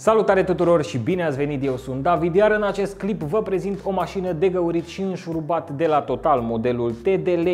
Salutare tuturor și bine ați venit, eu sunt David, iar în acest clip vă prezint o mașină de găurit și înșurubat de la Total, modelul TDL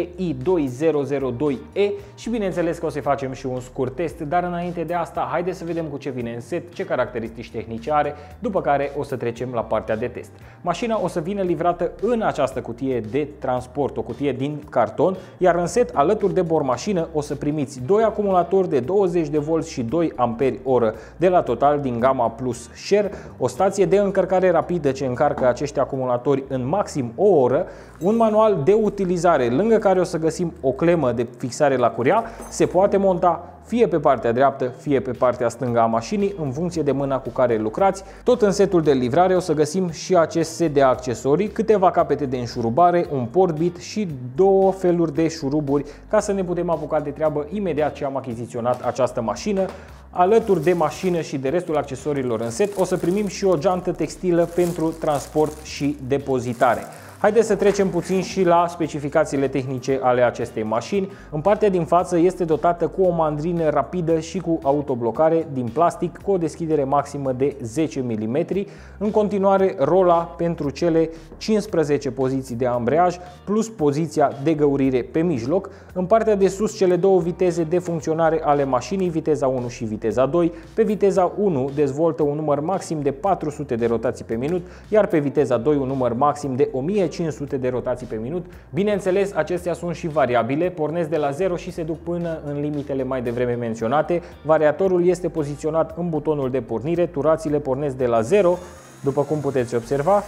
i2002E și bineînțeles că o să facem și un scurt test, dar înainte de asta haideți să vedem cu ce vine în set, ce caracteristici tehnice are, după care o să trecem la partea de test. Mașina o să vină livrată în această cutie de transport, o cutie din carton, iar în set alături de bormașină o să primiți 2 acumulatori de 20 de volți și 2 amperi oră de la Total din gama Plus Share, o stație de încărcare rapidă ce încarcă acești acumulatori în maxim o oră, un manual de utilizare lângă care o să găsim o clemă de fixare la curea, se poate monta fie pe partea dreaptă, fie pe partea stângă a mașinii, în funcție de mâna cu care lucrați. Tot în setul de livrare o să găsim și acest set de accesorii, câteva capete de înșurubare, un port-bit și 2 feluri de șuruburi ca să ne putem apuca de treabă imediat ce am achiziționat această mașină. Alături de mașină și de restul accesoriilor în set o să primim și o geantă textilă pentru transport și depozitare. Haideți să trecem puțin și la specificațiile tehnice ale acestei mașini. În partea din față este dotată cu o mandrină rapidă și cu autoblocare din plastic cu o deschidere maximă de 10 mm. În continuare rola pentru cele 15 poziții de ambreiaj plus poziția de găurire pe mijloc. În partea de sus cele 2 viteze de funcționare ale mașinii, viteza 1 și viteza 2. Pe viteza 1 dezvoltă un număr maxim de 400 de rotații pe minut, iar pe viteza 2 un număr maxim de 1500 de rotații pe minut. Bineînțeles, acestea sunt și variabile, pornesc de la 0 și se duc până în limitele mai devreme menționate. Variatorul este poziționat în butonul de pornire, turațiile pornesc de la 0, după cum puteți observa,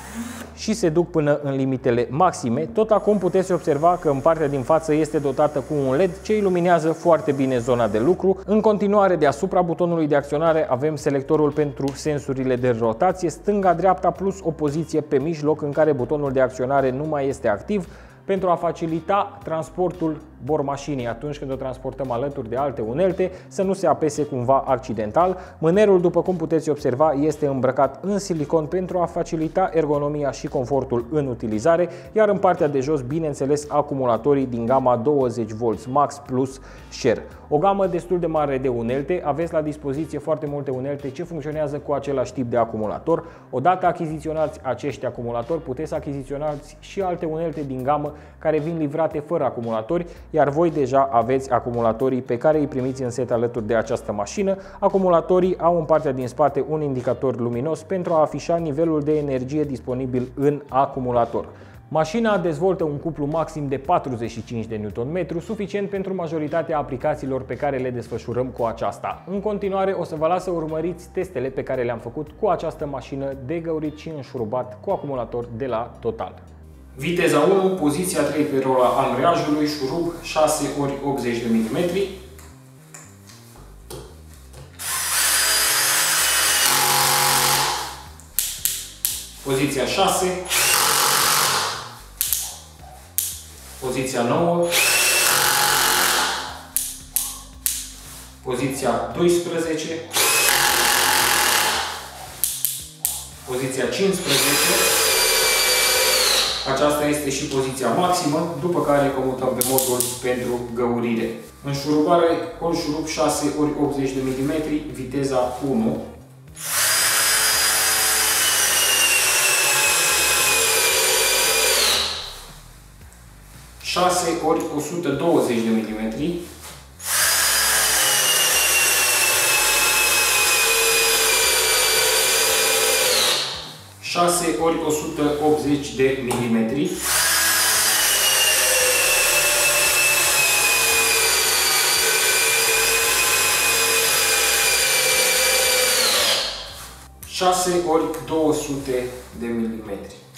și se duc până în limitele maxime. Tot acum puteți observa că în partea din față este dotată cu un LED ce iluminează foarte bine zona de lucru. În continuare, deasupra butonului de acționare avem selectorul pentru sensurile de rotație, stânga-dreapta plus o poziție pe mijloc în care butonul de acționare nu mai este activ, pentru a facilita transportul bormașinii atunci când o transportăm alături de alte unelte, să nu se apese cumva accidental. Mânerul, după cum puteți observa, este îmbrăcat în silicon pentru a facilita ergonomia și confortul în utilizare, iar în partea de jos, bineînțeles, acumulatorii din gama 20V Max Plus Share. O gamă destul de mare de unelte, aveți la dispoziție foarte multe unelte ce funcționează cu același tip de acumulator. Odată achiziționați acești acumulatori, puteți achiziționați și alte unelte din gamă care vin livrate fără acumulatori, iar voi deja aveți acumulatorii pe care îi primiți în set alături de această mașină. Acumulatorii au în partea din spate un indicator luminos pentru a afișa nivelul de energie disponibil în acumulator. Mașina dezvoltă un cuplu maxim de 45 de Nm, suficient pentru majoritatea aplicațiilor pe care le desfășurăm cu aceasta. În continuare o să vă las să urmăriți testele pe care le-am făcut cu această mașină de găurit și înșurubat cu acumulator de la Total. Viteza 1, poziția 3 pe rola ambreiajului, șurub 6 ori 80 de mm. Poziția 6. Poziția 9. Poziția 12. Poziția 15. Aceasta este și poziția maximă, după care comutăm pe modul pentru găurire. Înșurubare, ori șurub 6 ori 80 de mm, viteza 1. ori 120 de mm. 6 ori 180 de mm. 6 ori 200 de mm.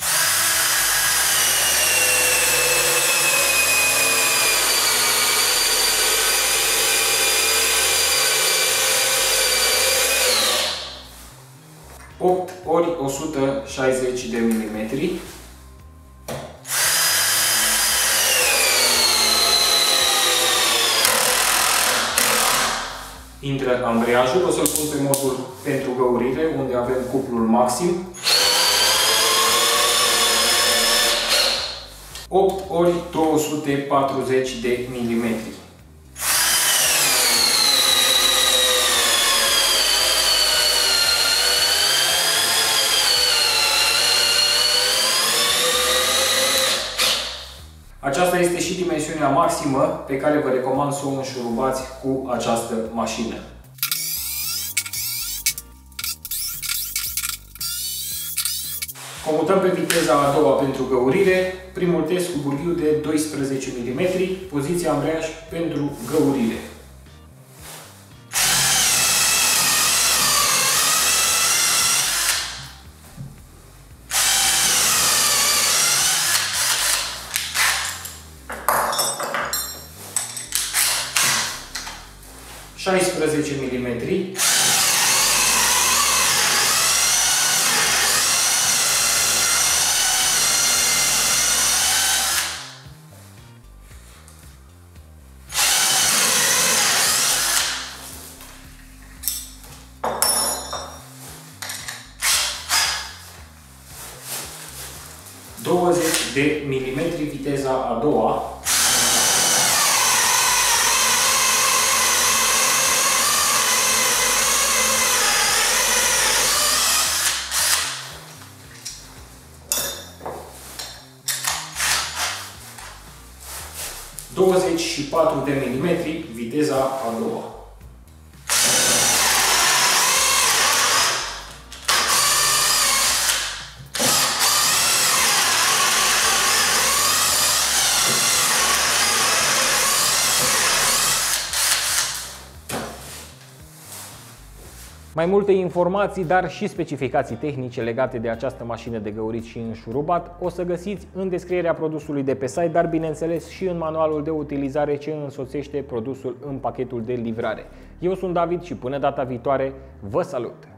Ori 160 de mm. Intră ambreiajul, o să-l pun pe modul pentru găurire, unde avem cuplul maxim. 8 ori 240 de milimetri. Aceasta este și dimensiunea maximă pe care vă recomand să o înșurubați cu această mașină. Comutăm pe viteza a doua pentru găurire, primul test cu burghiu de 12 mm, poziția ambreiaj pentru găurire. Mm. 20 de milimetri viteza a doua. Și 4 de milimetri viteza a doua. Mai multe informații, dar și specificații tehnice legate de această mașină de găurit și înșurubat o să găsiți în descrierea produsului de pe site, dar bineînțeles și în manualul de utilizare ce însoțește produsul în pachetul de livrare. Eu sunt David și până data viitoare vă salut!